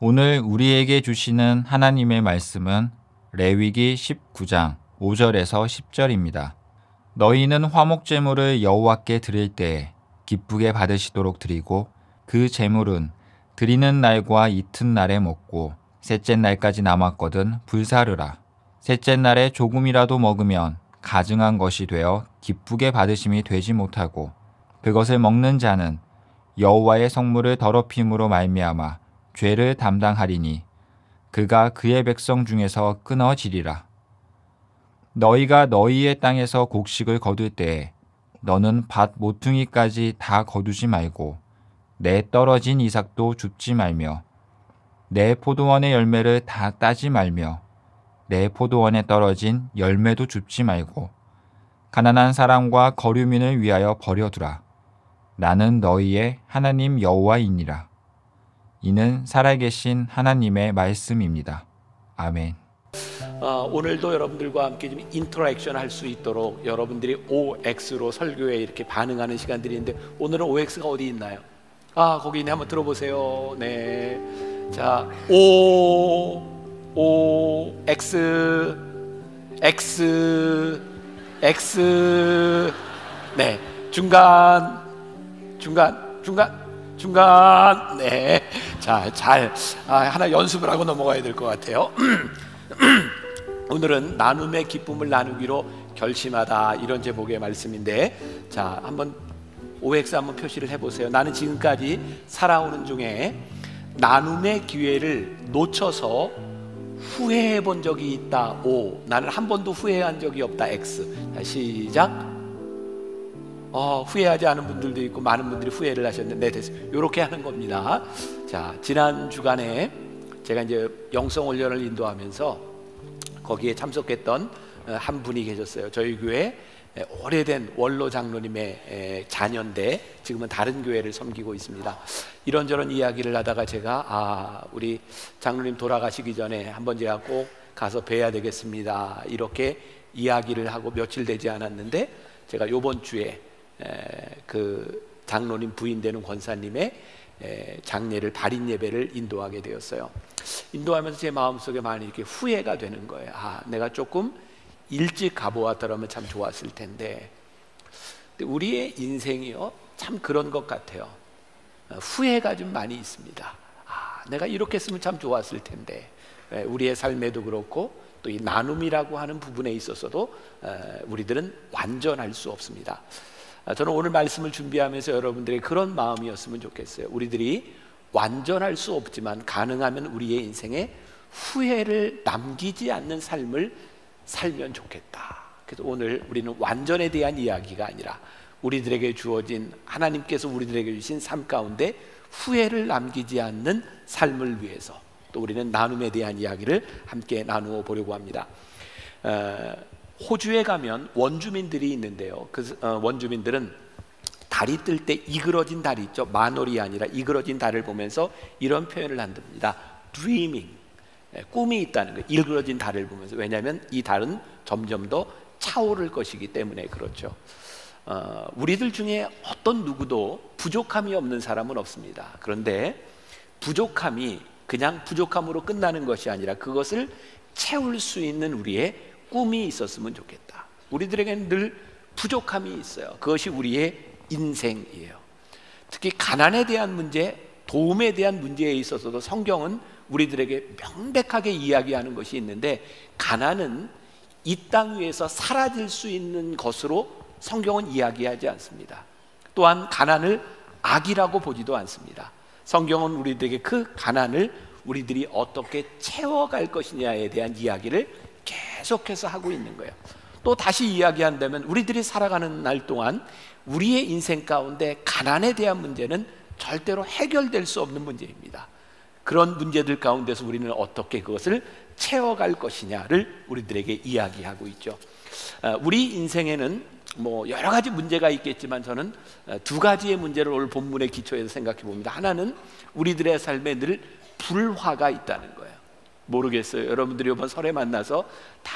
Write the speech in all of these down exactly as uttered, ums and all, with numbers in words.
오늘 우리에게 주시는 하나님의 말씀은 레위기 십구 장 오 절에서 십 절입니다. 너희는 화목 제물을 여호와께 드릴 때에 기쁘게 받으시도록 드리고 그 제물은 드리는 날과 이튿날에 먹고 셋째 날까지 남았거든 불사르라. 셋째 날에 조금이라도 먹으면 가증한 것이 되어 기쁘게 받으심이 되지 못하고 그것을 먹는 자는 여호와의 성물을 더럽힘으로 말미암아 죄를 담당하리니 그가 그의 백성 중에서 끊어지리라. 너희가 너희의 땅에서 곡식을 거둘 때에 너는 밭 모퉁이까지 다 거두지 말고 내 떨어진 이삭도 줍지 말며 내 포도원의 열매를 다 따지 말며 내 포도원에 떨어진 열매도 줍지 말고 가난한 사람과 거류민을 위하여 버려두라. 나는 너희의 하나님 여호와이니라. 이는 살아계신 하나님의 말씀입니다. 아멘. 어, 오늘도 여러분들과 함께 좀 인터랙션 할 수 있도록 여러분들이 오엑스로 설교에 이렇게 반응하는 시간들이 있는데 오늘은 오엑스가 어디 있나요? 아, 거기 있네. 한번 들어보세요. 네. 자, O, O, X, X, X. 네. 중간, 중간, 중간, 중간. 네. 자, 잘 아, 하나 연습을 하고 넘어가야 될 것 같아요. 오늘은 나눔의 기쁨을 나누기로 결심하다, 이런 제목의 말씀인데, 자, 한번 오엑스 한번 표시를 해보세요. 나는 지금까지 살아오는 중에 나눔의 기회를 놓쳐서 후회해 본 적이 있다. O. 나는 한 번도 후회한 적이 없다. X. 자, 시작. 어, 후회하지 않은 분들도 있고 많은 분들이 후회를 하셨는데, 네, 됐습니다. 이렇게 하는 겁니다. 자, 지난 주간에 제가 이제 영성 훈련을 인도하면서 거기에 참석했던 한 분이 계셨어요. 저희 교회 오래된 원로 장로님의 자녀인데 지금은 다른 교회를 섬기고 있습니다. 이런저런 이야기를 하다가 제가 아, 우리 장로님 돌아가시기 전에 한번 제가 꼭 가서 뵈야 되겠습니다, 이렇게 이야기를 하고 며칠 되지 않았는데 제가 요번 주에 그 장로님 부인 되는 권사님의 장례를, 발인 예배를 인도하게 되었어요. 인도하면서 제 마음속에 많이 이렇게 후회가 되는 거예요. 아, 내가 조금 일찍 가보았더라면 참 좋았을 텐데. 근데 우리의 인생이요, 참 그런 것 같아요. 후회가 좀 많이 있습니다. 아, 내가 이렇게 했으면 참 좋았을 텐데. 우리의 삶에도 그렇고 또 이 나눔이라고 하는 부분에 있어서도 우리들은 완전할 수 없습니다. 저는 오늘 말씀을 준비하면서 여러분들의 그런 마음이었으면 좋겠어요. 우리들이 완전할 수 없지만 가능하면 우리의 인생에 후회를 남기지 않는 삶을 살면 좋겠다. 그래서 오늘 우리는 완전에 대한 이야기가 아니라 우리들에게 주어진, 하나님께서 우리들에게 주신 삶 가운데 후회를 남기지 않는 삶을 위해서 또 우리는 나눔에 대한 이야기를 함께 나누어 보려고 합니다. 어, 호주에 가면 원주민들이 있는데요, 그 어, 원주민들은 달이 뜰 때 이그러진 달이 있죠. 만월이 아니라 이그러진 달을 보면서 이런 표현을 한답니다. Dreaming, 꿈이 있다는 거예요. 이그러진 달을 보면서. 왜냐하면 이 달은 점점 더 차오를 것이기 때문에 그렇죠. 어, 우리들 중에 어떤 누구도 부족함이 없는 사람은 없습니다. 그런데 부족함이 그냥 부족함으로 끝나는 것이 아니라 그것을 채울 수 있는 우리의 꿈이 있었으면 좋겠다. 우리들에게는 늘 부족함이 있어요. 그것이 우리의 인생이에요. 특히 가난에 대한 문제, 도움에 대한 문제에 있어서도 성경은 우리들에게 명백하게 이야기하는 것이 있는데, 가난은 이 땅 위에서 사라질 수 있는 것으로 성경은 이야기하지 않습니다. 또한 가난을 악이라고 보지도 않습니다. 성경은 우리들에게 그 가난을 우리들이 어떻게 채워갈 것이냐에 대한 이야기를 계속해서 하고 있는 거예요. 또 다시 이야기한다면 우리들이 살아가는 날 동안 우리의 인생 가운데 가난에 대한 문제는 절대로 해결될 수 없는 문제입니다. 그런 문제들 가운데서 우리는 어떻게 그것을 채워갈 것이냐를 우리들에게 이야기하고 있죠. 우리 인생에는 뭐 여러 가지 문제가 있겠지만 저는 두 가지의 문제를 오늘 본문의 기초에서 생각해 봅니다. 하나는 우리들의 삶에 늘 불화가 있다는 거예요. 모르겠어요. 여러분들이 이번 설에 만나서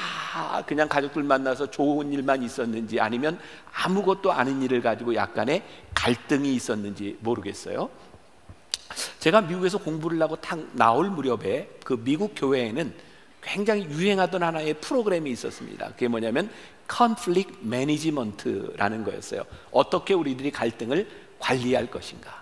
다 그냥 가족들 만나서 좋은 일만 있었는지 아니면 아무것도 아닌 일을 가지고 약간의 갈등이 있었는지 모르겠어요. 제가 미국에서 공부를 하고 탁 나올 무렵에 그 미국 교회에는 굉장히 유행하던 하나의 프로그램이 있었습니다. 그게 뭐냐면 Conflict Management라는 거였어요. 어떻게 우리들이 갈등을 관리할 것인가.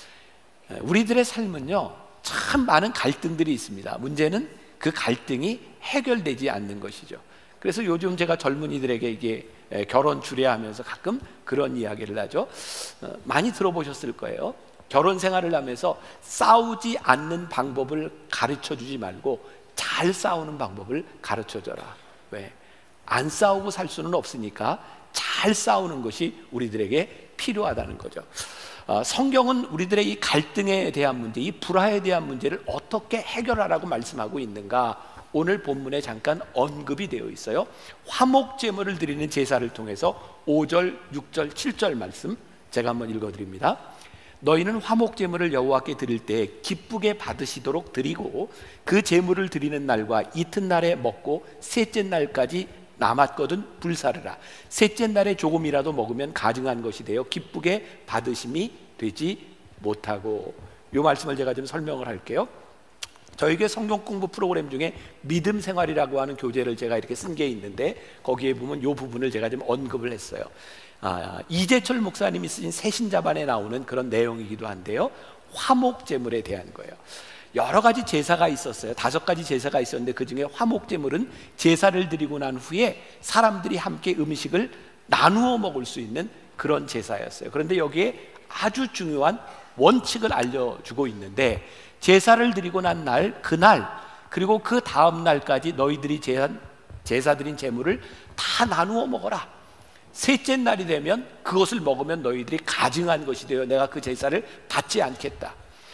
우리들의 삶은요, 참 많은 갈등들이 있습니다. 문제는 그 갈등이 해결되지 않는 것이죠. 그래서 요즘 제가 젊은이들에게 이게 결혼 주례하면서 가끔 그런 이야기를 하죠. 많이 들어보셨을 거예요. 결혼 생활을 하면서 싸우지 않는 방법을 가르쳐 주지 말고 잘 싸우는 방법을 가르쳐 줘라. 왜? 안 싸우고 살 수는 없으니까 잘 싸우는 것이 우리들에게 필요하다는 거죠. 어, 성경은 우리들의 이 갈등에 대한 문제, 이 불화에 대한 문제를 어떻게 해결하라고 말씀하고 있는가, 오늘 본문에 잠깐 언급이 되어 있어요. 화목 제물을 드리는 제사를 통해서 오 절, 육 절, 칠 절 말씀 제가 한번 읽어드립니다. 너희는 화목 제물을 여호와께 드릴 때 기쁘게 받으시도록 드리고 그 제물을 드리는 날과 이튿날에 먹고 셋째 날까지 남았거든 불사르라. 셋째 날에 조금이라도 먹으면 가증한 것이 되어 기쁘게 받으심이 되지 못하고. 이 말씀을 제가 좀 설명을 할게요. 저에게 성경 공부 프로그램 중에 믿음 생활이라고 하는 교재를 제가 이렇게 쓴 게 있는데 거기에 보면 이 부분을 제가 좀 언급을 했어요. 아, 이재철 목사님이 쓰신 새신자반에 나오는 그런 내용이기도 한데요, 화목 제물에 대한 거예요. 여러 가지 제사가 있었어요. 다섯 가지 제사가 있었는데 그 중에 화목 제물은 제사를 드리고 난 후에 사람들이 함께 음식을 나누어 먹을 수 있는 그런 제사였어요. 그런데 여기에 아주 중요한 원칙을 알려주고 있는데, 제사를 드리고 난 날, 그날 그리고 그 다음 날까지 너희들이 제사, 제사 드린 제물을 다 나누어 먹어라. 셋째 날이 되면 그것을 먹으면 너희들이 가증한 것이 되어 내가 그 제사를 받지 않겠다.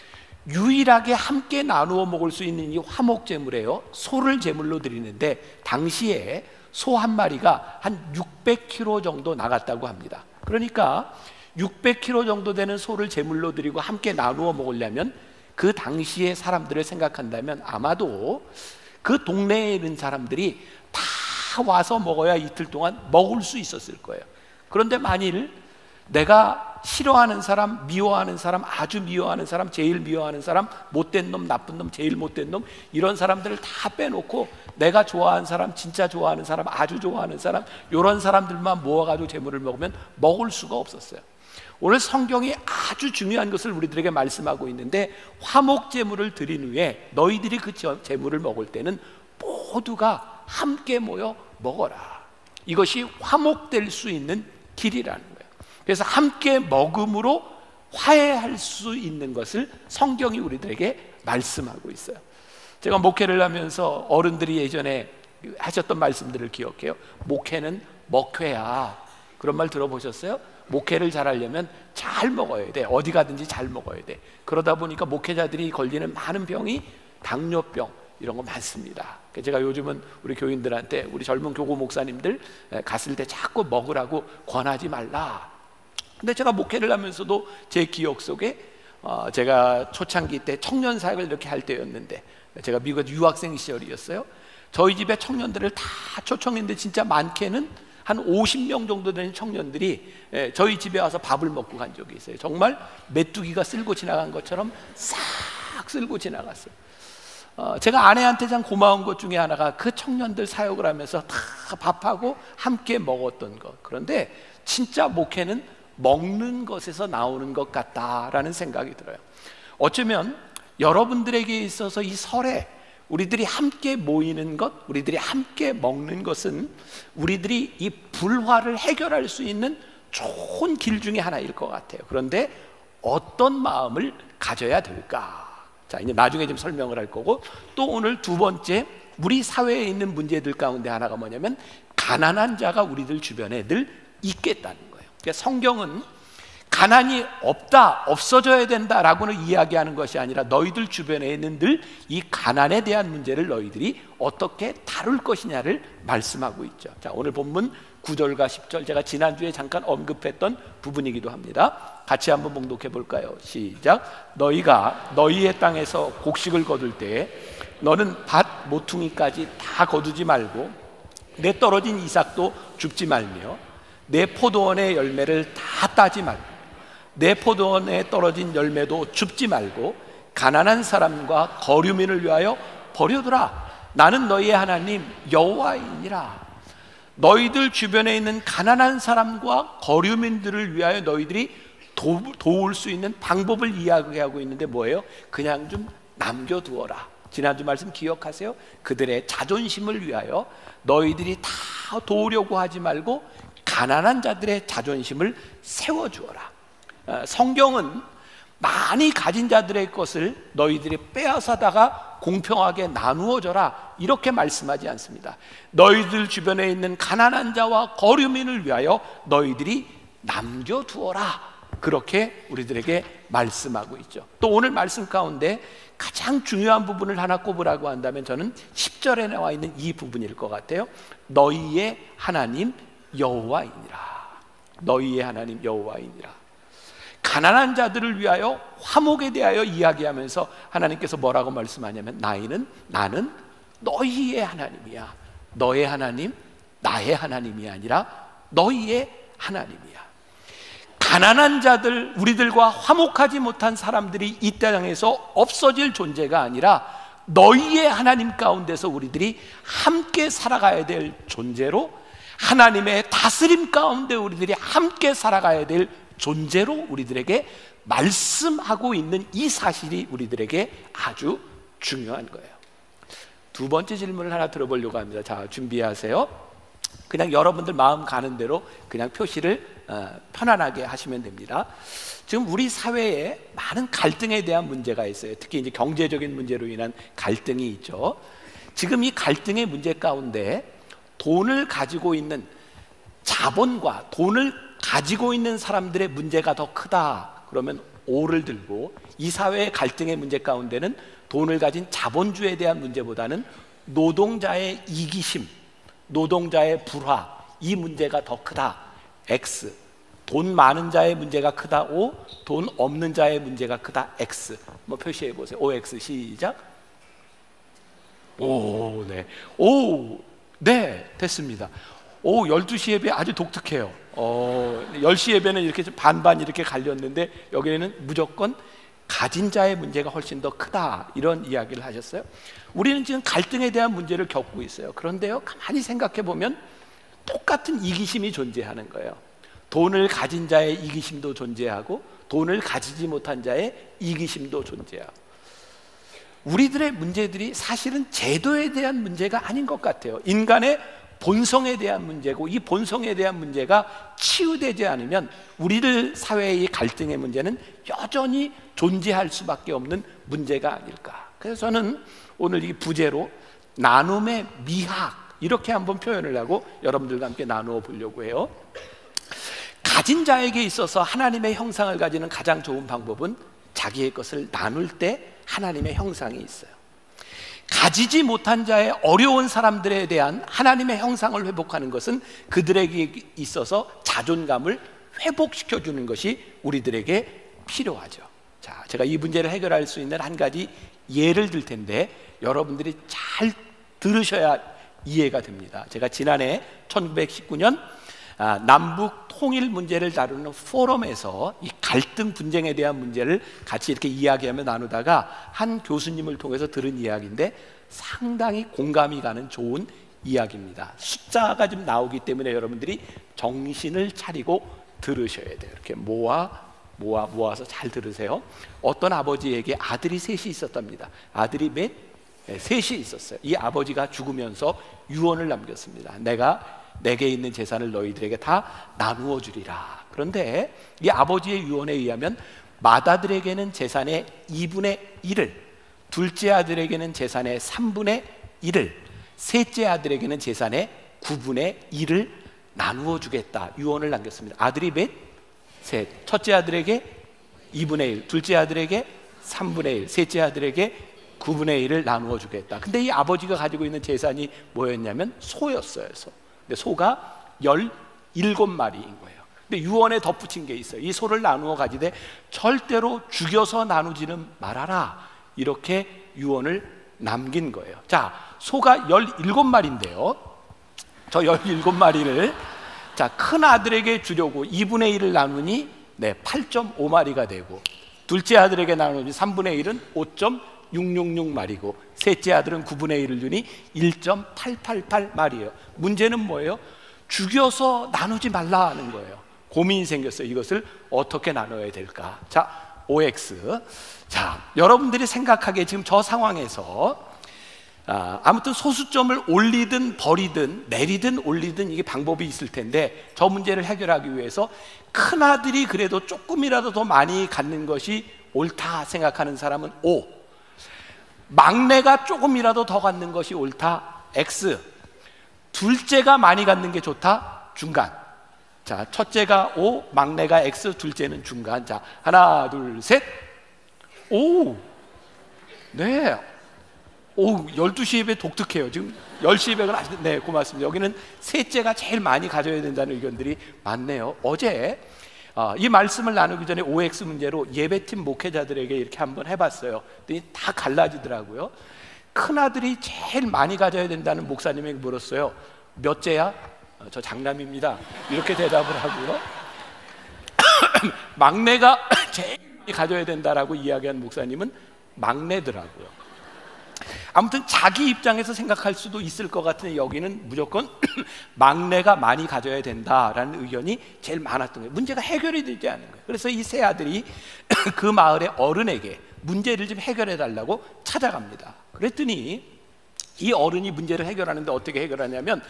유일하게 함께 나누어 먹을 수 있는 이 화목 제물이에요. 소를 제물로 드리는데 당시에 소 한 마리가 한 육백 킬로그램 정도 나갔다고 합니다. 그러니까 육백 킬로그램 정도 되는 소를 제물로 드리고 함께 나누어 먹으려면 그 당시의 사람들을 생각한다면 아마도 그 동네에 있는 사람들이 다 와서 먹어야 이틀 동안 먹을 수 있었을 거예요. 그런데 만일 내가 싫어하는 사람, 미워하는 사람, 아주 미워하는 사람, 제일 미워하는 사람, 못된 놈, 나쁜 놈, 제일 못된 놈, 이런 사람들을 다 빼놓고 내가 좋아하는 사람, 진짜 좋아하는 사람, 아주 좋아하는 사람, 이런 사람들만 모아가지고 제물을 먹으면 먹을 수가 없었어요. 오늘 성경이 아주 중요한 것을 우리들에게 말씀하고 있는데, 화목 제물을 드린 후에 너희들이 그 제물을 먹을 때는 모두가 함께 모여 먹어라. 이것이 화목될 수 있는 길이라는 거예요. 그래서 함께 먹음으로 화해할 수 있는 것을 성경이 우리들에게 말씀하고 있어요. 제가 목회를 하면서 어른들이 예전에 하셨던 말씀들을 기억해요. 목회는 먹회야. 그런 말 들어보셨어요? 목회를 잘하려면 잘 먹어야 돼. 어디 가든지 잘 먹어야 돼. 그러다 보니까 목회자들이 걸리는 많은 병이 당뇨병 이런 거 많습니다. 제가 요즘은 우리 교인들한테, 우리 젊은 교구 목사님들 갔을 때 자꾸 먹으라고 권하지 말라. 근데 제가 목회를 하면서도 제 기억 속에 어 제가 초창기 때 청년 사역을 이렇게 할 때였는데, 제가 미국 유학생 시절이었어요. 저희 집에 청년들을 다 초청했는데 진짜 많게는 한 오십 명 정도 되는 청년들이 저희 집에 와서 밥을 먹고 간 적이 있어요. 정말 메뚜기가 쓸고 지나간 것처럼 싹 쓸고 지나갔어요. 어, 제가 아내한테 참 고마운 것 중에 하나가 그 청년들 사역을 하면서 다 밥하고 함께 먹었던 것. 그런데 진짜 목회는 먹는 것에서 나오는 것 같다라는 생각이 들어요. 어쩌면 여러분들에게 있어서 이 설에 우리들이 함께 모이는 것, 우리들이 함께 먹는 것은 우리들이 이 불화를 해결할 수 있는 좋은 길 중에 하나일 것 같아요. 그런데 어떤 마음을 가져야 될까? 자, 이제 나중에 좀 설명을 할 거고, 또 오늘 두 번째, 우리 사회에 있는 문제들 가운데 하나가 뭐냐면 가난한 자가 우리들 주변에 늘 있겠다는 거예요. 그러니까 성경은 가난이 없다, 없어져야 된다라고는 이야기하는 것이 아니라 너희들 주변에 있는 늘 이 가난에 대한 문제를 너희들이 어떻게 다룰 것이냐를 말씀하고 있죠. 자, 오늘 본문 구 절과 십 절, 제가 지난주에 잠깐 언급했던 부분이기도 합니다. 같이 한번 봉독해 볼까요? 시작. 너희가 너희의 땅에서 곡식을 거둘 때 너는 밭 모퉁이까지 다 거두지 말고 내 떨어진 이삭도 줍지 말며 내 포도원의 열매를 다 따지 말고 내 포도원에 떨어진 열매도 줍지 말고 가난한 사람과 거류민을 위하여 버려두라. 나는 너희의 하나님 여호와이니라. 너희들 주변에 있는 가난한 사람과 거류민들을 위하여 너희들이 도, 도울 수 있는 방법을 이야기하고 있는데 뭐예요? 그냥 좀 남겨두어라. 지난주 말씀 기억하세요? 그들의 자존심을 위하여 너희들이 다 도우려고 하지 말고 가난한 자들의 자존심을 세워주어라. 성경은 많이 가진 자들의 것을 너희들이 빼앗아다가 공평하게 나누어줘라 이렇게 말씀하지 않습니다. 너희들 주변에 있는 가난한 자와 거류민을 위하여 너희들이 남겨두어라 그렇게 우리들에게 말씀하고 있죠. 또 오늘 말씀 가운데 가장 중요한 부분을 하나 꼽으라고 한다면 저는 십 절에 나와 있는 이 부분일 것 같아요. 너희의 하나님 여호와이니라. 너희의 하나님 여호와이니라. 가난한 자들을 위하여 화목에 대하여 이야기하면서 하나님께서 뭐라고 말씀하냐면 나이는 나는 너희의 하나님이야. 너의 하나님 나의 하나님이 아니라 너희의 하나님이야. 가난한 자들, 우리들과 화목하지 못한 사람들이 이 땅에서 없어질 존재가 아니라 너희의 하나님 가운데서 우리들이 함께 살아가야 될 존재로, 하나님의 다스림 가운데 우리들이 함께 살아가야 될 존재로 우리들에게 말씀하고 있는 이 사실이 우리들에게 아주 중요한 거예요. 두 번째 질문을 하나 들어보려고 합니다. 자, 준비하세요. 그냥 여러분들 마음 가는 대로 그냥 표시를 어, 편안하게 하시면 됩니다. 지금 우리 사회에 많은 갈등에 대한 문제가 있어요. 특히 이제 경제적인 문제로 인한 갈등이 있죠. 지금 이 갈등의 문제 가운데 돈을 가지고 있는 자본과 돈을 가지고 있는 사람들의 문제가 더 크다 그러면 오를 들고, 이 사회의 갈등의 문제 가운데는 돈을 가진 자본주의에 대한 문제보다는 노동자의 이기심, 노동자의 불화, 이 문제가 더 크다 X. 돈 많은 자의 문제가 크다 O, 돈 없는 자의 문제가 크다 X. 뭐 표시해 보세요. 오 엑스 시작. 오, 네. 오, 네, 됐습니다. 오, 열두 시 예배 아주 독특해요. 어, 열 시 예배는 이렇게 좀 반반 이렇게 갈렸는데 여기는 무조건 가진 자의 문제가 훨씬 더 크다 이런 이야기를 하셨어요. 우리는 지금 갈등에 대한 문제를 겪고 있어요. 그런데요, 가만히 생각해 보면 똑같은 이기심이 존재하는 거예요. 돈을 가진 자의 이기심도 존재하고 돈을 가지지 못한 자의 이기심도 존재하고, 우리들의 문제들이 사실은 제도에 대한 문제가 아닌 것 같아요. 인간의 본성에 대한 문제고, 이 본성에 대한 문제가 치유되지 않으면 우리들 사회의 갈등의 문제는 여전히 존재할 수밖에 없는 문제가 아닐까. 그래서 저는 오늘 이 부제로 나눔의 미학 이렇게 한번 표현을 하고 여러분들과 함께 나누어 보려고 해요. 가진 자에게 있어서 하나님의 형상을 가지는 가장 좋은 방법은 자기의 것을 나눌 때 하나님의 형상이 있어요. 가지지 못한 자의 어려운 사람들에 대한 하나님의 형상을 회복하는 것은 그들에게 있어서 자존감을 회복시켜주는 것이 우리들에게 필요하죠. 자, 제가 이 문제를 해결할 수 있는 한 가지 예를 들 텐데 여러분들이 잘 들으셔야 이해가 됩니다. 제가 지난해 천구백십구 년 아, 남북 통일 문제를 다루는 포럼에서 이 갈등 분쟁에 대한 문제를 같이 이렇게 이야기하며 나누다가 한 교수님을 통해서 들은 이야기인데 상당히 공감이 가는 좋은 이야기입니다. 숫자가 좀 나오기 때문에 여러분들이 정신을 차리고 들으셔야 돼요. 이렇게 모아 모아 모아서 잘 들으세요. 어떤 아버지에게 아들이 셋이 있었답니다. 아들이 몇? 네, 셋이 있었어요. 이 아버지가 죽으면서 유언을 남겼습니다. 내가 내게 있는 재산을 너희들에게 다 나누어 주리라. 그런데 이 아버지의 유언에 의하면 맏아들에게는 재산의 이분의 일을, 둘째 아들에게는 재산의 삼분의 일을, 셋째 아들에게는 재산의 구분의 일을 나누어 주겠다 유언을 남겼습니다. 아들이 몇? 셋. 첫째 아들에게 이분의 일, 둘째 아들에게 삼분의 일, 셋째 아들에게 구분의 일을 나누어 주겠다. 근데 이 아버지가 가지고 있는 재산이 뭐였냐면 소였어요. 소. 근데 소가 열일곱 마리인 거예요. 근데 유언에 덧붙인 게 있어요. 이 소를 나누어 가지되 절대로 죽여서 나누지는 말아라. 이렇게 유언을 남긴 거예요. 자, 소가 열일곱 마리인데요. 저 열일곱 마리를 자, 큰 아들에게 주려고 이분의 일을 나누니 네, 팔 점 오 마리가 되고, 둘째 아들에게 나누니 삼분의 일은 오 점 육육육 마리고 셋째 아들은 구분의 일을 주니 일 점 팔팔팔 마리예요. 문제는 뭐예요? 죽여서 나누지 말라 하는 거예요. 고민이 생겼어요. 이것을 어떻게 나눠야 될까? 자, 오 엑스. 자, 여러분들이 생각하기에 지금 저 상황에서 아, 아무튼 소수점을 올리든 버리든 내리든 올리든 이게 방법이 있을 텐데, 저 문제를 해결하기 위해서 큰아들이 그래도 조금이라도 더 많이 갖는 것이 옳다 생각하는 사람은 오, 막내가 조금이라도 더 갖는 것이 옳다 X, 둘째가 많이 갖는 게 좋다 중간. 자, 첫째가 오, 막내가 X, 둘째는 중간. 자, 하나 둘 셋. 오, 네. 오, 열두 시의 배 독특해요. 지금 열 시의 배는 아직, 네, 고맙습니다. 여기는 셋째가 제일 많이 가져야 된다는 의견들이 많네요. 어제 어, 이 말씀을 나누기 전에 오 엑스 문제로 예배팀 목회자들에게 이렇게 한번 해봤어요. 다 갈라지더라고요. 큰아들이 제일 많이 가져야 된다는 목사님에게 물었어요. 몇째야? 어, 저 장남입니다. 이렇게 대답을 하고요. 막내가 제일 많이 가져야 된다라고 이야기한 목사님은 막내더라고요. 아무튼 자기 입장에서 생각할 수도 있을 것 같은데 여기는 무조건 막내가 많이 가져야 된다라는 의견이 제일 많았던 거예요. 문제가 해결이 되지 않는 거예요. 그래서 이 세 아들이 그 마을의 어른에게 문제를 좀 해결해 달라고 찾아갑니다. 그랬더니 이 어른이 문제를 해결하는데 어떻게 해결하냐면,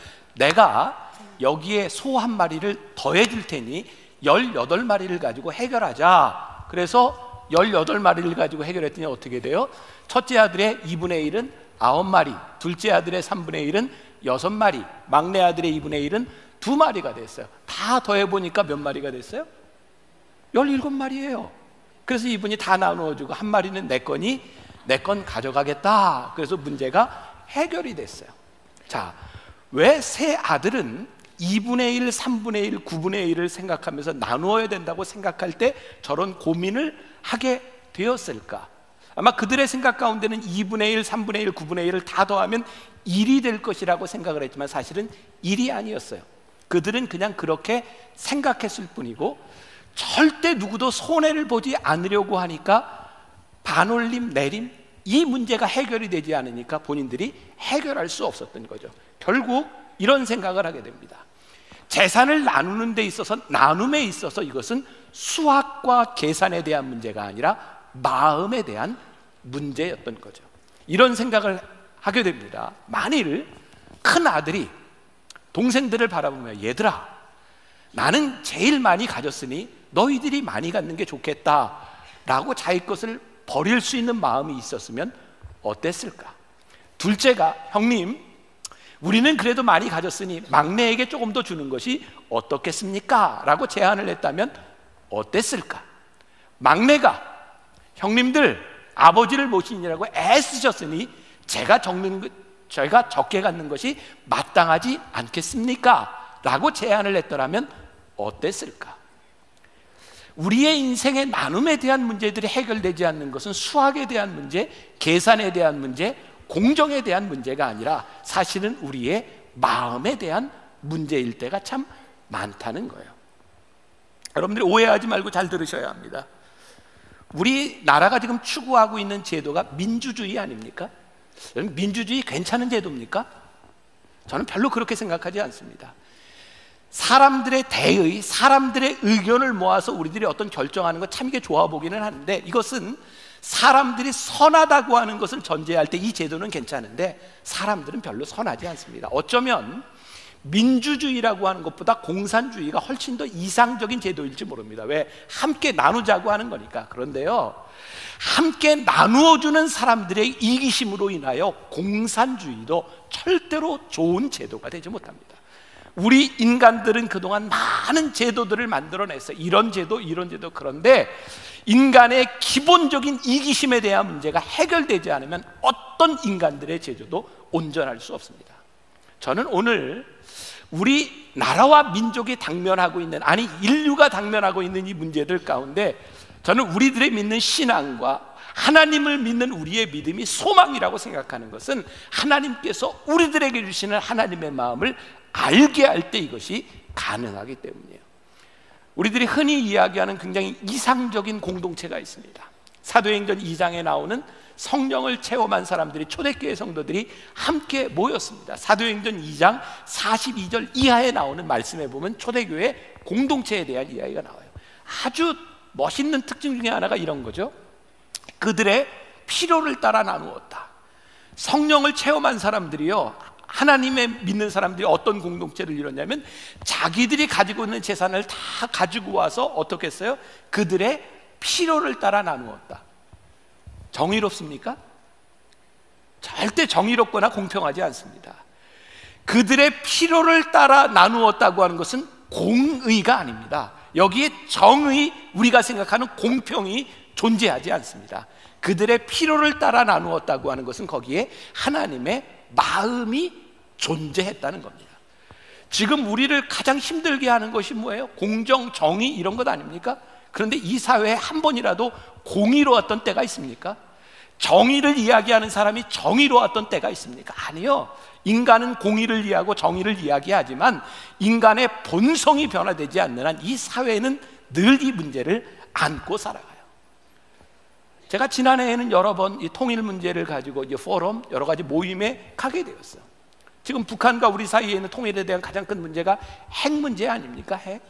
내가 여기에 소 한 마리를 더해 줄 테니 열여덟 마리를 가지고 해결하자. 그래서 열여덟 마리를 가지고 해결했더니 어떻게 돼요? 첫째 아들의 이분의 일은 아홉 마리, 둘째 아들의 삼분의 일은 여섯 마리, 막내 아들의 이분의 일은 두 마리가 됐어요. 다 더해보니까 몇 마리가 됐어요? 열일곱 마리예요. 그래서 이분이 다 나누어주고 한 마리는 내 거니 내 건 가져가겠다. 그래서 문제가 해결이 됐어요. 자, 왜 세 아들은 이분의 일, 삼분의 일, 구분의 일을 생각하면서 나누어야 된다고 생각할 때 저런 고민을 하게 되었을까? 아마 그들의 생각 가운데는 이분의 일, 삼분의 일, 구분의 일을 다 더하면 일이 될 것이라고 생각을 했지만 사실은 일이 아니었어요. 그들은 그냥 그렇게 생각했을 뿐이고, 절대 누구도 손해를 보지 않으려고 하니까 반올림, 내림, 이 문제가 해결이 되지 않으니까 본인들이 해결할 수 없었던 거죠. 결국 이런 생각을 하게 됩니다. 재산을 나누는 데 있어서, 나눔에 있어서 이것은 수학과 계산에 대한 문제가 아니라 마음에 대한 문제였던 거죠. 이런 생각을 하게 됩니다. 만일 큰 아들이 동생들을 바라보며, 얘들아, 나는 제일 많이 가졌으니 너희들이 많이 갖는 게 좋겠다 라고 자기 것을 버릴 수 있는 마음이 있었으면 어땠을까? 둘째가, 형님, 우리는 그래도 많이 가졌으니 막내에게 조금 더 주는 것이 어떻겠습니까? 라고 제안을 했다면 어땠을까? 막내가, 형님들 아버지를 모시느라고 애쓰셨으니 제가 적는 것, 저희가 적게 갖는 것이 마땅하지 않겠습니까? 라고 제안을 했더라면 어땠을까? 우리의 인생의 나눔에 대한 문제들이 해결되지 않는 것은 수학에 대한 문제, 계산에 대한 문제, 공정에 대한 문제가 아니라 사실은 우리의 마음에 대한 문제일 때가 참 많다는 거예요. 여러분들이 오해하지 말고 잘 들으셔야 합니다. 우리나라가 지금 추구하고 있는 제도가 민주주의 아닙니까? 민주주의 괜찮은 제도입니까? 저는 별로 그렇게 생각하지 않습니다. 사람들의 대의, 사람들의 의견을 모아서 우리들이 어떤 결정하는 거 참 이게 좋아 보기는 하는데, 이것은 사람들이 선하다고 하는 것을 전제할 때 이 제도는 괜찮은데 사람들은 별로 선하지 않습니다. 어쩌면 민주주의라고 하는 것보다 공산주의가 훨씬 더 이상적인 제도일지 모릅니다. 왜? 함께 나누자고 하는 거니까. 그런데요, 함께 나누어주는 사람들의 이기심으로 인하여 공산주의도 절대로 좋은 제도가 되지 못합니다. 우리 인간들은 그동안 많은 제도들을 만들어냈어요. 이런 제도, 이런 제도. 그런데 인간의 기본적인 이기심에 대한 문제가 해결되지 않으면 어떤 인간들의 제도도 온전할 수 없습니다. 저는 오늘 우리 나라와 민족이 당면하고 있는, 아니 인류가 당면하고 있는 이 문제들 가운데 저는 우리들의 믿는 신앙과 하나님을 믿는 우리의 믿음이 소망이라고 생각하는 것은 하나님께서 우리들에게 주시는 하나님의 마음을 알게 할 때 이것이 가능하기 때문이에요. 우리들이 흔히 이야기하는 굉장히 이상적인 공동체가 있습니다. 사도행전 이 장에 나오는 성령을 체험한 사람들이, 초대교회 성도들이 함께 모였습니다. 사도행전 이 장 사십이 절 이하에 나오는 말씀에 보면 초대교회 공동체에 대한 이야기가 나와요. 아주 멋있는 특징 중에 하나가 이런 거죠. 그들의 필요를 따라 나누었다. 성령을 체험한 사람들이요, 하나님의 믿는 사람들이 어떤 공동체를 이뤘냐면 자기들이 가지고 있는 재산을 다 가지고 와서 어떻게 했어요? 그들의 필요를 따라 나누었다. 정의롭습니까? 절대 정의롭거나 공평하지 않습니다. 그들의 필요를 따라 나누었다고 하는 것은 공의가 아닙니다. 여기에 정의, 우리가 생각하는 공평이 존재하지 않습니다. 그들의 필요를 따라 나누었다고 하는 것은 거기에 하나님의 마음이 존재했다는 겁니다. 지금 우리를 가장 힘들게 하는 것이 뭐예요? 공정, 정의 이런 것 아닙니까? 그런데 이 사회에 한 번이라도 공의로웠던 때가 있습니까? 정의를 이야기하는 사람이 정의로웠던 때가 있습니까? 아니요. 인간은 공의를 이해하고 정의를 이야기하지만 인간의 본성이 변화되지 않는 한 이 사회는 늘 이 문제를 안고 살아가요. 제가 지난해에는 여러 번 이 통일 문제를 가지고 이제 포럼, 여러 가지 모임에 가게 되었어요. 지금 북한과 우리 사이에 있는 통일에 대한 가장 큰 문제가 핵 문제 아닙니까? 핵.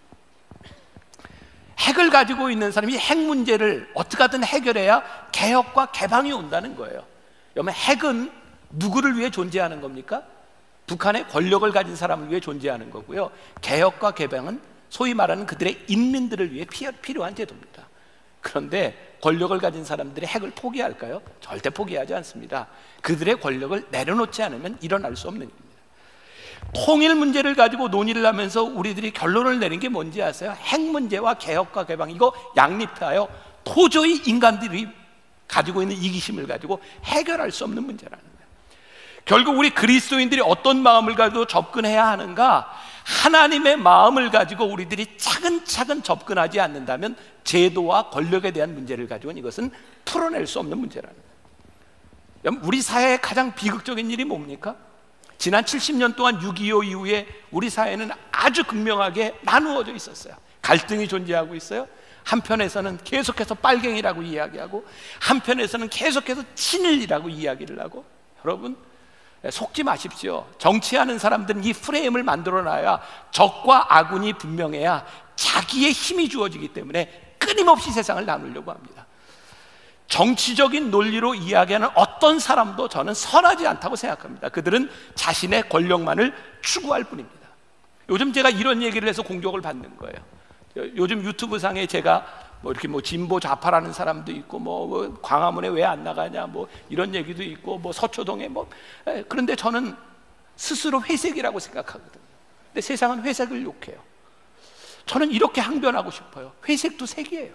핵을 가지고 있는 사람이 핵 문제를 어떻게 하든 해결해야 개혁과 개방이 온다는 거예요. 여러분, 핵은 누구를 위해 존재하는 겁니까? 북한의 권력을 가진 사람을 위해 존재하는 거고요. 개혁과 개방은 소위 말하는 그들의 인민들을 위해 필요한 제도입니다. 그런데 권력을 가진 사람들이 핵을 포기할까요? 절대 포기하지 않습니다. 그들의 권력을 내려놓지 않으면 일어날 수 없는 일입니다. 통일 문제를 가지고 논의를 하면서 우리들이 결론을 내린 게 뭔지 아세요? 핵 문제와 개혁과 개방, 이거 양립하여 도저히 인간들이 가지고 있는 이기심을 가지고 해결할 수 없는 문제라는 거예요. 결국 우리 그리스도인들이 어떤 마음을 가지고 접근해야 하는가? 하나님의 마음을 가지고 우리들이 차근차근 접근하지 않는다면 제도와 권력에 대한 문제를 가지고는 이것은 풀어낼 수 없는 문제라는 거예요. 우리 사회의 가장 비극적인 일이 뭡니까? 지난 칠십 년 동안 육이오 이후에 우리 사회는 아주 극명하게 나누어져 있었어요. 갈등이 존재하고 있어요. 한편에서는 계속해서 빨갱이라고 이야기하고 한편에서는 계속해서 친일이라고 이야기를 하고, 여러분 속지 마십시오. 정치하는 사람들은 이 프레임을 만들어놔야 적과 아군이 분명해야 자기의 힘이 주어지기 때문에 끊임없이 세상을 나누려고 합니다. 정치적인 논리로 이야기하는 어떤 사람도 저는 선하지 않다고 생각합니다. 그들은 자신의 권력만을 추구할 뿐입니다. 요즘 제가 이런 얘기를 해서 공격을 받는 거예요. 요즘 유튜브 상에 제가 뭐 이렇게 뭐 진보 좌파라는 사람도 있고 뭐, 뭐 광화문에 왜 안 나가냐 뭐 이런 얘기도 있고 뭐 서초동에 뭐 에, 그런데 저는 스스로 회색이라고 생각하거든요. 근데 세상은 회색을 욕해요. 저는 이렇게 항변하고 싶어요. 회색도 색이에요.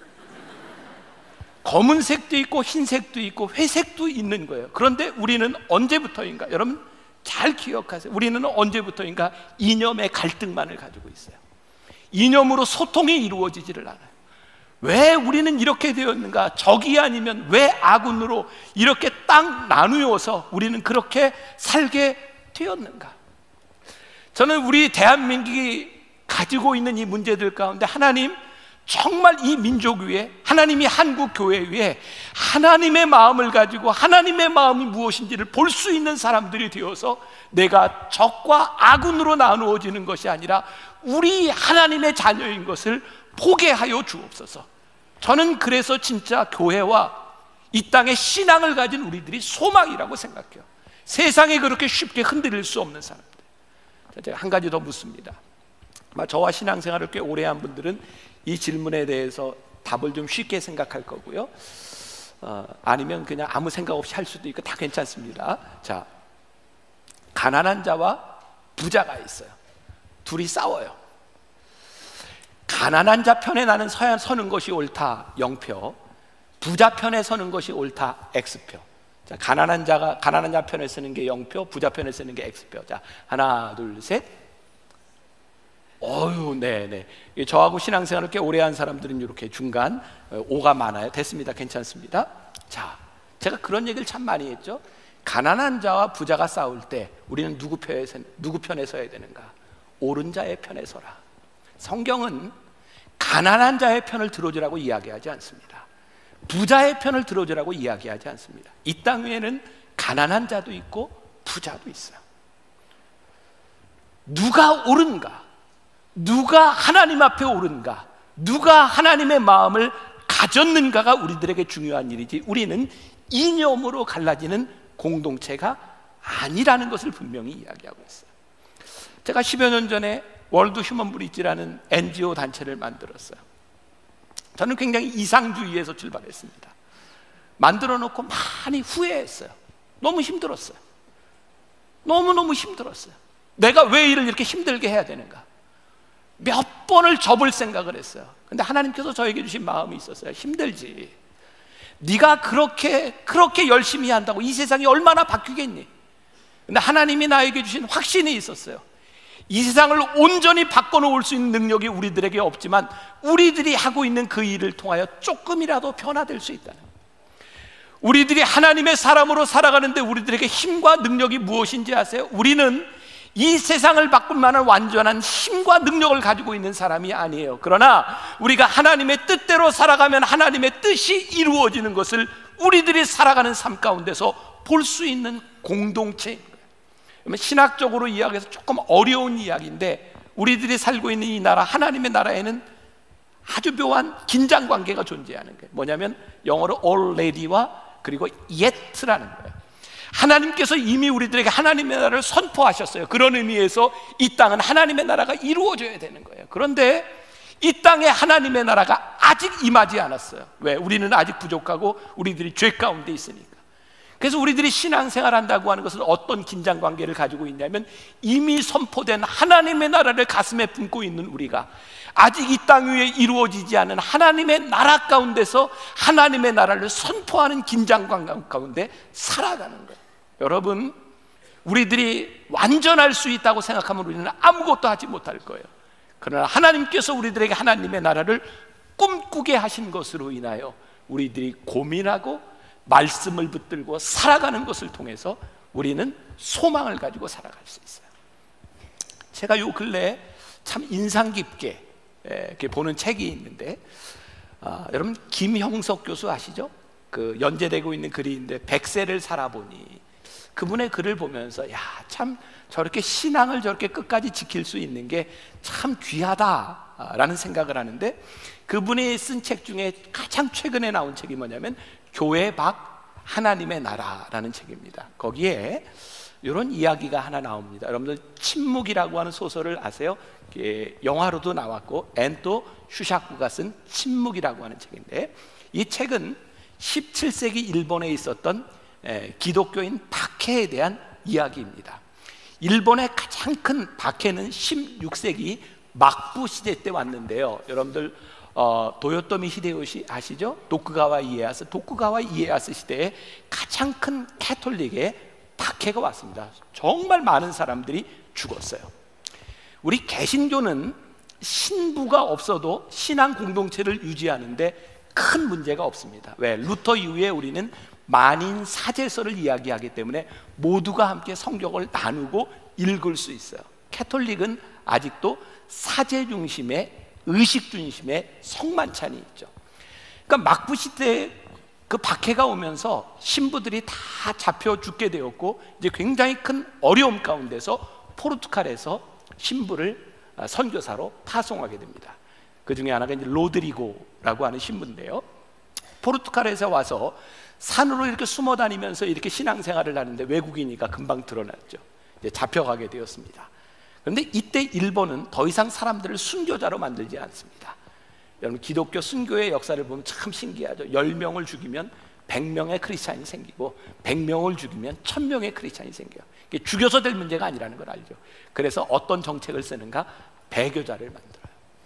검은색도 있고 흰색도 있고 회색도 있는 거예요. 그런데 우리는 언제부터인가, 여러분 잘 기억하세요. 우리는 언제부터인가 이념의 갈등만을 가지고 있어요. 이념으로 소통이 이루어지지를 않아요. 왜 우리는 이렇게 되었는가? 적이 아니면 왜 아군으로 이렇게 딱 나누어서 우리는 그렇게 살게 되었는가? 저는 우리 대한민국이 가지고 있는 이 문제들 가운데 하나님 정말 이 민족 위에, 하나님이 한국 교회 위에 하나님의 마음을 가지고 하나님의 마음이 무엇인지를 볼 수 있는 사람들이 되어서 내가 적과 아군으로 나누어지는 것이 아니라 우리 하나님의 자녀인 것을 보게 하여 주옵소서. 저는 그래서 진짜 교회와 이 땅의 신앙을 가진 우리들이 소망이라고 생각해요. 세상에 그렇게 쉽게 흔들릴 수 없는 사람들. 제가 한 가지 더 묻습니다. 아마 저와 신앙생활을 꽤 오래 한 분들은 이 질문에 대해서 답을 좀 쉽게 생각할 거고요. 어, 아니면 그냥 아무 생각 없이 할 수도 있고 다 괜찮습니다. 자, 가난한 자와 부자가 있어요. 둘이 싸워요. 가난한 자 편에 나는 서야 서는 것이 옳다 영표, 부자 편에 서는 것이 옳다 X표. 자, 가난한 자가 가난한 자 편에 서는 게 영표, 부자 편에 서는 게 X표. 자, 하나 둘 셋. 어유, 네네. 저하고 신앙생활을 꽤 오래 한 사람들은 이렇게 중간 오가 많아요. 됐습니다. 괜찮습니다. 자, 제가 그런 얘기를 참 많이 했죠. 가난한 자와 부자가 싸울 때 우리는 누구 편에, 누구 편에 서야 되는가? 옳은 자의 편에 서라. 성경은 가난한 자의 편을 들어주라고 이야기하지 않습니다. 부자의 편을 들어주라고 이야기하지 않습니다. 이 땅 위에는 가난한 자도 있고 부자도 있어요. 누가 옳은가? 누가 하나님 앞에 옳은가? 누가 하나님의 마음을 가졌는가가 우리들에게 중요한 일이지, 우리는 이념으로 갈라지는 공동체가 아니라는 것을 분명히 이야기하고 있어요. 제가 십여 년 전에 월드 휴먼 브리지라는 엔지오 단체를 만들었어요. 저는 굉장히 이상주의에서 출발했습니다. 만들어 놓고 많이 후회했어요. 너무 힘들었어요. 너무너무 힘들었어요. 내가 왜 일을 이렇게 힘들게 해야 되는가? 몇 번을 접을 생각을 했어요. 근데 하나님께서 저에게 주신 마음이 있었어요. 힘들지. 네가 그렇게 그렇게 열심히 한다고 이 세상이 얼마나 바뀌겠니? 근데 하나님이 나에게 주신 확신이 있었어요. 이 세상을 온전히 바꿔놓을 수 있는 능력이 우리들에게 없지만 우리들이 하고 있는 그 일을 통하여 조금이라도 변화될 수 있다는, 우리들이 하나님의 사람으로 살아가는데 우리들에게 힘과 능력이 무엇인지 아세요? 우리는 이 세상을 바꿀 만한 완전한 힘과 능력을 가지고 있는 사람이 아니에요. 그러나 우리가 하나님의 뜻대로 살아가면 하나님의 뜻이 이루어지는 것을 우리들이 살아가는 삶 가운데서 볼 수 있는 공동체인 거예요. 신학적으로 이야기해서 조금 어려운 이야기인데, 우리들이 살고 있는 이 나라, 하나님의 나라에는 아주 묘한 긴장관계가 존재하는 거예요. 뭐냐면 영어로 already와 그리고 yet라는 거예요. 하나님께서 이미 우리들에게 하나님의 나라를 선포하셨어요. 그런 의미에서 이 땅은 하나님의 나라가 이루어져야 되는 거예요. 그런데 이 땅에 하나님의 나라가 아직 임하지 않았어요. 왜? 우리는 아직 부족하고 우리들이 죄 가운데 있으니까. 그래서 우리들이 신앙생활 한다고 하는 것은 어떤 긴장관계를 가지고 있냐면, 이미 선포된 하나님의 나라를 가슴에 품고 있는 우리가 아직 이 땅 위에 이루어지지 않은 하나님의 나라 가운데서 하나님의 나라를 선포하는 긴장관계 가운데 살아가는 거예요. 여러분, 우리들이 완전할 수 있다고 생각하면 우리는 아무것도 하지 못할 거예요. 그러나 하나님께서 우리들에게 하나님의 나라를 꿈꾸게 하신 것으로 인하여 우리들이 고민하고 말씀을 붙들고 살아가는 것을 통해서 우리는 소망을 가지고 살아갈 수 있어요. 제가 요 근래 참 인상 깊게 이렇게 보는 책이 있는데, 아, 여러분 김형석 교수 아시죠? 그 연재되고 있는 글이 있는데, 백세를 살아보니, 그분의 글을 보면서 야, 참 저렇게 신앙을 저렇게 끝까지 지킬 수 있는 게 참 귀하다라는 생각을 하는데, 그분이 쓴 책 중에 가장 최근에 나온 책이 뭐냐면 교회 밖 하나님의 나라라는 책입니다. 거기에 이런 이야기가 하나 나옵니다. 여러분들 침묵이라고 하는 소설을 아세요? 영화로도 나왔고 앤토 슈샤쿠가 쓴 침묵이라고 하는 책인데, 이 책은 십칠 세기 일본에 있었던 기독교인 박해에 대한 이야기입니다. 일본의 가장 큰 박해는 십육 세기 막부 시대 때 왔는데요. 여러분들 어, 도요토미 히데요시 아시죠? 도쿠가와 이에야스, 도쿠가와 이에야스 시대에 가장 큰 캐톨릭의 박해가 왔습니다. 정말 많은 사람들이 죽었어요. 우리 개신교는 신부가 없어도 신앙 공동체를 유지하는데 큰 문제가 없습니다. 왜? 루터 이후에 우리는 만인 사제서를 이야기하기 때문에 모두가 함께 성경을 나누고 읽을 수 있어요. 캐톨릭은 아직도 사제 중심의, 의식 중심의 성만찬이 있죠. 그러니까 막부 시대에 그 박해가 오면서 신부들이 다 잡혀 죽게 되었고, 이제 굉장히 큰 어려움 가운데서 포르투갈에서 신부를 선교사로 파송하게 됩니다. 그 중에 하나가 이제 로드리고라고 하는 신부인데요, 포르투갈에서 와서 산으로 이렇게 숨어 다니면서 이렇게 신앙생활을 하는데 외국이니까 금방 드러났죠. 이제 잡혀가게 되었습니다. 그런데 이때 일본은 더 이상 사람들을 순교자로 만들지 않습니다. 여러분, 기독교 순교의 역사를 보면 참 신기하죠. 열 명을 죽이면 백 명의 크리스찬이 생기고, 백 명을 죽이면 천 명의 크리스찬이 생겨요. 이게 죽여서 될 문제가 아니라는 걸 알죠. 그래서 어떤 정책을 쓰는가? 배교자를 만들어요.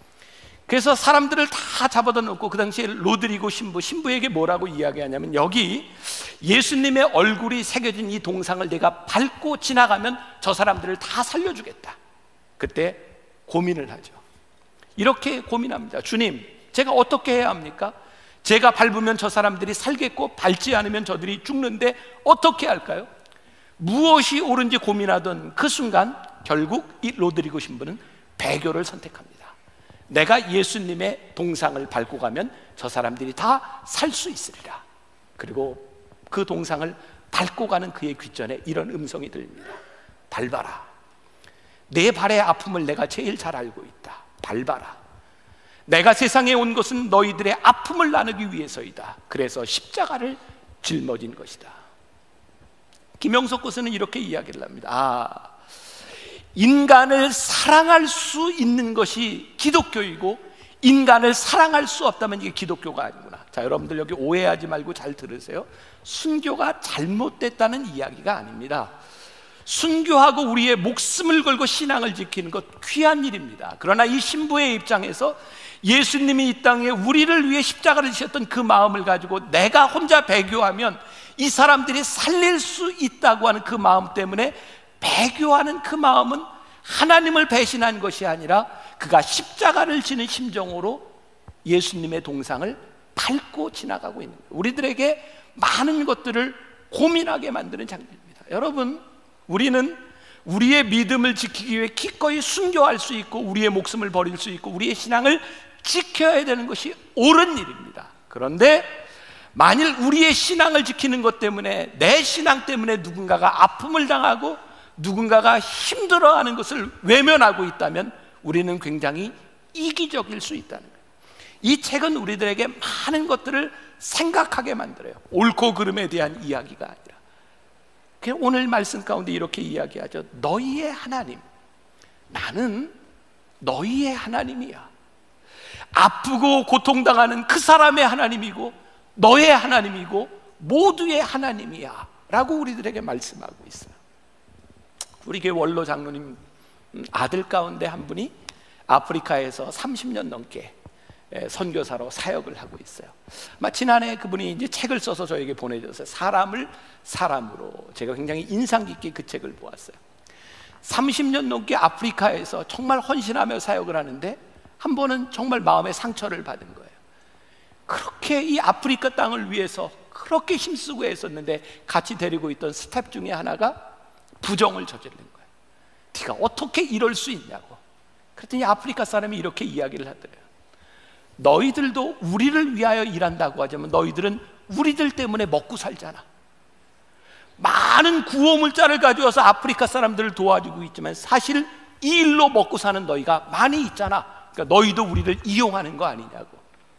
그래서 사람들을 다 잡아다 놓고, 그 당시에 로드리고 신부, 신부에게 뭐라고 이야기하냐면, 여기 예수님의 얼굴이 새겨진 이 동상을 내가 밟고 지나가면 저 사람들을 다 살려주겠다. 그때 고민을 하죠. 이렇게 고민합니다. 주님, 제가 어떻게 해야 합니까? 제가 밟으면 저 사람들이 살겠고 밟지 않으면 저들이 죽는데 어떻게 할까요? 무엇이 옳은지 고민하던 그 순간 결국 이 로드리고 신부는 배교를 선택합니다. 내가 예수님의 동상을 밟고 가면 저 사람들이 다 살 수 있으리라. 그리고 그 동상을 밟고 가는 그의 귓전에 이런 음성이 들립니다. 밟아라. 내 발의 아픔을 내가 제일 잘 알고 있다. 밟아라. 내가 세상에 온 것은 너희들의 아픔을 나누기 위해서이다. 그래서 십자가를 짊어진 것이다. 김영석 교수는 이렇게 이야기를 합니다. 아, 인간을 사랑할 수 있는 것이 기독교이고 인간을 사랑할 수 없다면 이게 기독교가 아니구나. 자, 여러분들 여기 오해하지 말고 잘 들으세요. 순교가 잘못됐다는 이야기가 아닙니다. 순교하고 우리의 목숨을 걸고 신앙을 지키는 것 귀한 일입니다. 그러나 이 신부의 입장에서 예수님이 이 땅에 우리를 위해 십자가를 지셨던 그 마음을 가지고 내가 혼자 배교하면 이 사람들이 살릴 수 있다고 하는 그 마음 때문에 배교하는 그 마음은 하나님을 배신한 것이 아니라 그가 십자가를 지는 심정으로 예수님의 동상을 밟고 지나가고 있는 거예요. 우리들에게 많은 것들을 고민하게 만드는 장면입니다. 여러분, 우리는 우리의 믿음을 지키기 위해 기꺼이 순교할 수 있고 우리의 목숨을 버릴 수 있고 우리의 신앙을 지켜야 되는 것이 옳은 일입니다. 그런데 만일 우리의 신앙을 지키는 것 때문에 내 신앙 때문에 누군가가 아픔을 당하고 누군가가 힘들어하는 것을 외면하고 있다면 우리는 굉장히 이기적일 수 있다는 거예요. 이 책은 우리들에게 많은 것들을 생각하게 만들어요. 옳고 그름에 대한 이야기가 아니라. 오늘 말씀 가운데 이렇게 이야기하죠. 너희의 하나님, 나는 너희의 하나님이야. 아프고 고통당하는 그 사람의 하나님이고 너의 하나님이고 모두의 하나님이야 라고 우리들에게 말씀하고 있어요. 우리 교회 원로 장로님 아들 가운데 한 분이 아프리카에서 삼십 년 넘게 선교사로 사역을 하고 있어요. 아마 지난해 그분이 이제 책을 써서 저에게 보내줬어요. 사람을 사람으로. 제가 굉장히 인상 깊게 그 책을 보았어요. 삼십 년 넘게 아프리카에서 정말 헌신하며 사역을 하는데 한 번은 정말 마음의 상처를 받은 거예요. 그렇게 이 아프리카 땅을 위해서 그렇게 힘쓰고 애썼는데 같이 데리고 있던 스텝 중에 하나가 부정을 저지른 거예요. 네가 어떻게 이럴 수 있냐고. 그랬더니 아프리카 사람이 이렇게 이야기를 하더래요. 너희들도 우리를 위하여 일한다고 하자면 너희들은 우리들 때문에 먹고 살잖아. 많은 구호물자를 가져와서 아프리카 사람들을 도와주고 있지만 사실 이 일로 먹고 사는 너희가 많이 있잖아. 그러니까 너희도 우리를 이용하는 거 아니냐고.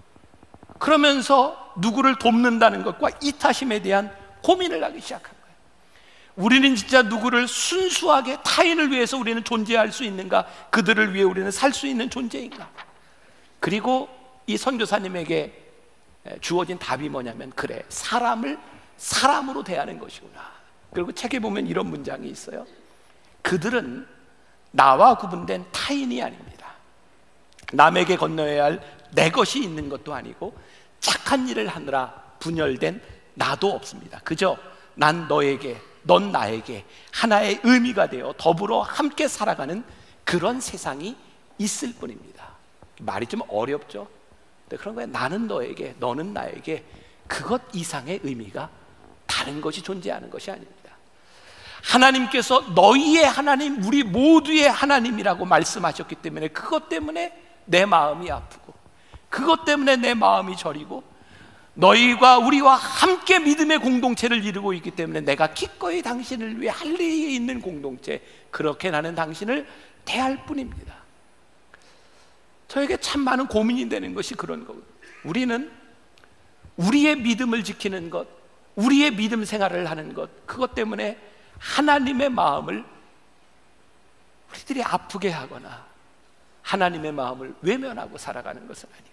그러면서 누구를 돕는다는 것과 이타심에 대한 고민을 하기 시작한 거예요. 우리는 진짜 누구를 순수하게 타인을 위해서 우리는 존재할 수 있는가? 그들을 위해 우리는 살 수 있는 존재인가? 그리고 이 선교사님에게 주어진 답이 뭐냐면, 그래, 사람을 사람으로 대하는 것이구나. 그리고 책에 보면 이런 문장이 있어요. 그들은 나와 구분된 타인이 아닙니다. 남에게 건너야 할 내 것이 있는 것도 아니고 착한 일을 하느라 분열된 나도 없습니다. 그저 난 너에게, 넌 나에게 하나의 의미가 되어 더불어 함께 살아가는 그런 세상이 있을 뿐입니다. 말이 좀 어렵죠? 근데 그런 거예요. 나는 너에게, 너는 나에게 그것 이상의 의미가 다른 것이 존재하는 것이 아닙니다. 하나님께서 너희의 하나님, 우리 모두의 하나님이라고 말씀하셨기 때문에 그것 때문에 내 마음이 아프고 그것 때문에 내 마음이 저리고 너희와 우리와 함께 믿음의 공동체를 이루고 있기 때문에 내가 기꺼이 당신을 위해 할 일이 있는 공동체, 그렇게 나는 당신을 대할 뿐입니다. 저에게 참 많은 고민이 되는 것이 그런 거거든요. 우리는 우리의 믿음을 지키는 것, 우리의 믿음 생활을 하는 것, 그것 때문에 하나님의 마음을 우리들이 아프게 하거나 하나님의 마음을 외면하고 살아가는 것은 아닌가.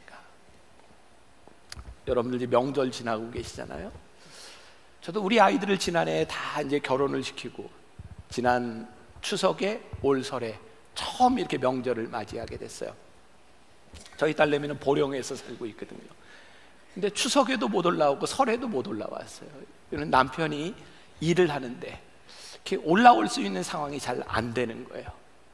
여러분들 명절 지나고 계시잖아요. 저도 우리 아이들을 지난해 다 이제 결혼을 시키고 지난 추석에 올 설에 처음 이렇게 명절을 맞이하게 됐어요. 저희 딸내미는 보령에서 살고 있거든요. 근데 추석에도 못 올라오고 설에도 못 올라왔어요. 이런 남편이 일을 하는데 이렇게 올라올 수 있는 상황이 잘 안 되는 거예요.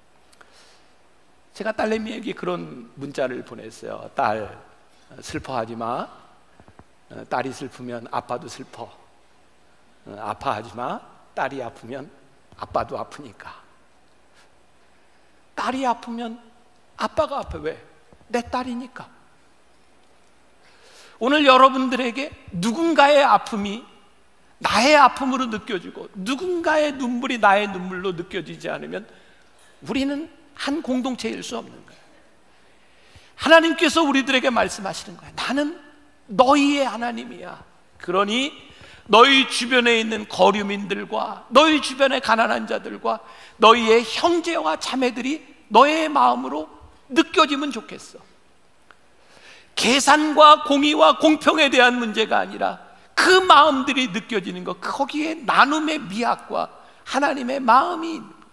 제가 딸내미에게 그런 문자를 보냈어요. 딸, 슬퍼하지 마. 딸이 슬프면 아빠도 슬퍼. 아파하지 마. 딸이 아프면 아빠도 아프니까. 딸이 아프면 아빠가 아파. 왜? 내 딸이니까. 오늘 여러분들에게 누군가의 아픔이 나의 아픔으로 느껴지고 누군가의 눈물이 나의 눈물로 느껴지지 않으면 우리는 한 공동체일 수 없는 거예요. 하나님께서 우리들에게 말씀하시는 거예요. 나는 너희의 하나님이야. 그러니 너희 주변에 있는 거류민들과 너희 주변의 가난한 자들과 너희의 형제와 자매들이 너의 마음으로 느껴지면 좋겠어. 계산과 공의와 공평에 대한 문제가 아니라 그 마음들이 느껴지는 것, 거기에 나눔의 미학과 하나님의 마음이 있는 거예요.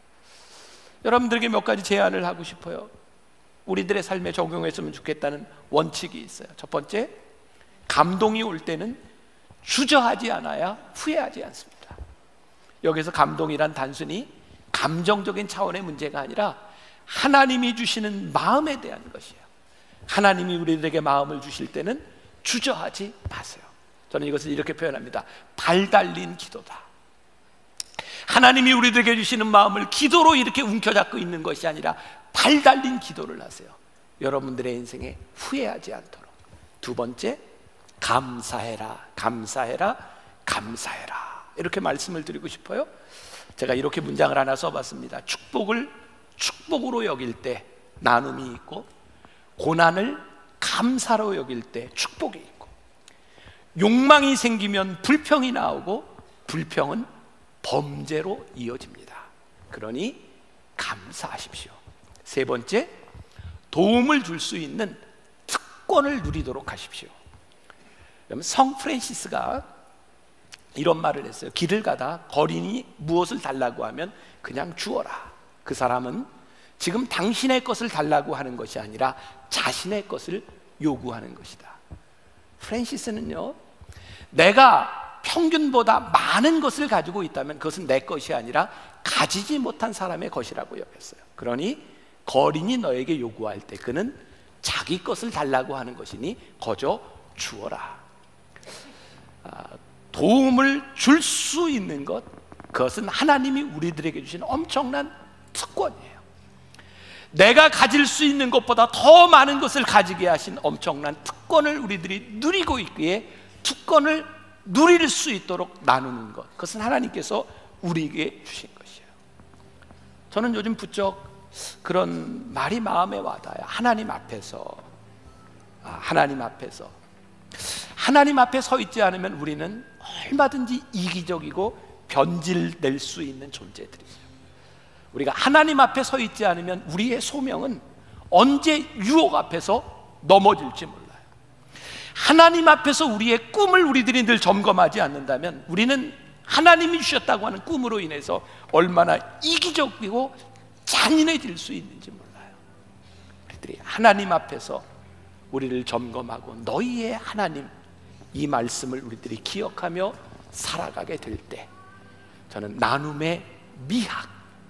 여러분들에게 몇 가지 제안을 하고 싶어요. 우리들의 삶에 적용했으면 좋겠다는 원칙이 있어요. 첫 번째, 감동이 올 때는 주저하지 않아야 후회하지 않습니다. 여기서 감동이란 단순히 감정적인 차원의 문제가 아니라 하나님이 주시는 마음에 대한 것이에요. 하나님이 우리들에게 마음을 주실 때는 주저하지 마세요. 저는 이것을 이렇게 표현합니다. 발 달린 기도다. 하나님이 우리들에게 주시는 마음을 기도로 이렇게 움켜잡고 있는 것이 아니라 발 달린 기도를 하세요. 여러분들의 인생에 후회하지 않도록. 두 번째, 감사해라, 감사해라, 감사해라. 이렇게 말씀을 드리고 싶어요. 제가 이렇게 문장을 하나 써봤습니다. 축복을 축복으로 여길 때 나눔이 있고, 고난을 감사로 여길 때 축복이 있고, 욕망이 생기면 불평이 나오고 불평은 범죄로 이어집니다. 그러니 감사하십시오. 세 번째, 도움을 줄 수 있는 특권을 누리도록 하십시오. 성 프란시스가 이런 말을 했어요. 길을 가다 거린이 무엇을 달라고 하면 그냥 주어라. 그 사람은 지금 당신의 것을 달라고 하는 것이 아니라 자신의 것을 요구하는 것이다. 프란시스는요, 내가 평균보다 많은 것을 가지고 있다면 그것은 내 것이 아니라 가지지 못한 사람의 것이라고 여겼어요. 그러니 거린이 너에게 요구할 때 그는 자기 것을 달라고 하는 것이니 거저 주어라. 아, 도움을 줄 수 있는 것, 그것은 하나님이 우리들에게 주신 엄청난 특권이에요. 내가 가질 수 있는 것보다 더 많은 것을 가지게 하신 엄청난 특권을 우리들이 누리고 있기에 특권을 누릴 수 있도록 나누는 것, 그것은 하나님께서 우리에게 주신 것이에요. 저는 요즘 부쩍 그런 말이 마음에 와닿아요. 하나님 앞에서, 아, 하나님 앞에서 하나님 앞에 서 있지 않으면 우리는 얼마든지 이기적이고 변질될 수 있는 존재들이죠. 우리가 하나님 앞에 서 있지 않으면 우리의 소명은 언제 유혹 앞에서 넘어질지 몰라요. 하나님 앞에서 우리의 꿈을 우리들이 늘 점검하지 않는다면 우리는 하나님이 주셨다고 하는 꿈으로 인해서 얼마나 이기적이고 잔인해질 수 있는지 몰라요. 우리들이 하나님 앞에서 우리를 점검하고 너희의 하나님, 이 말씀을 우리들이 기억하며 살아가게 될 때 저는 나눔의 미학,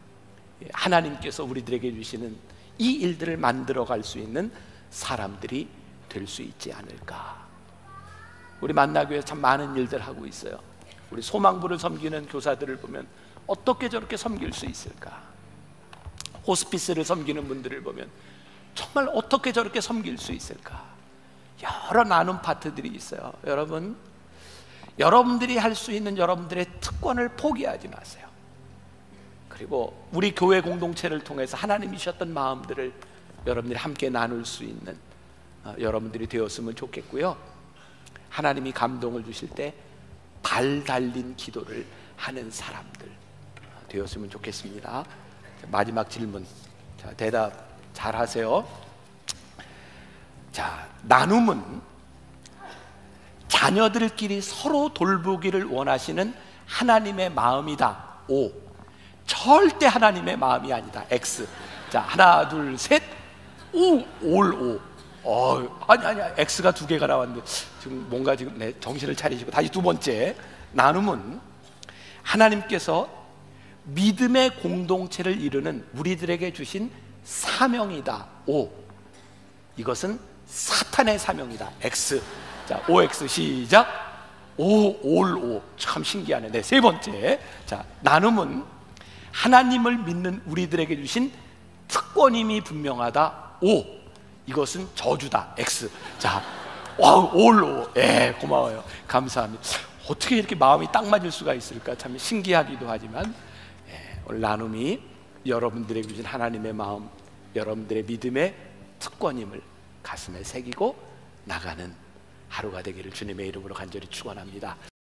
하나님께서 우리들에게 주시는 이 일들을 만들어갈 수 있는 사람들이 될 수 있지 않을까. 우리 만나교회 참 많은 일들 하고 있어요. 우리 소망부를 섬기는 교사들을 보면 어떻게 저렇게 섬길 수 있을까. 호스피스를 섬기는 분들을 보면 정말 어떻게 저렇게 섬길 수 있을까. 여러 나눔 파트들이 있어요. 여러분, 여러분들이 할 수 있는 여러분들의 특권을 포기하지 마세요. 그리고 우리 교회 공동체를 통해서 하나님이 주셨던 마음들을 여러분들이 함께 나눌 수 있는 어, 여러분들이 되었으면 좋겠고요. 하나님이 감동을 주실 때 발 달린 기도를 하는 사람들 되었으면 좋겠습니다. 자, 마지막 질문. 자, 대답 잘 하세요. 자, 나눔은 자녀들끼리 서로 돌보기를 원하시는 하나님의 마음이다. O. 절대 하나님의 마음이 아니다. X. 자, 하나, 둘, 셋. 오, 올 O. 어, 아니 아니 X가 두 개가 나왔는데 지금 뭔가 지금 네, 정신을 차리시고 다시 두 번째. 나눔은 하나님께서 믿음의 공동체를 이루는 우리들에게 주신 사명이다. O. 이것은 사탄의 사명이다. X. 자, O X 시작. O, 올 O. 참 신기하네. 네, 세 번째. 자, 나눔은 하나님을 믿는 우리들에게 주신 특권임이 분명하다. O. 이것은 저주다. X. 자, 와, 올로. 예, 고마워요. 감사합니다. 어떻게 이렇게 마음이 딱 맞을 수가 있을까? 참 신기하기도 하지만, 예, 오늘 나눔이 여러분들에게 주신 하나님의 마음, 여러분들의 믿음의 특권임을 가슴에 새기고 나가는 하루가 되기를 주님의 이름으로 간절히 축원합니다.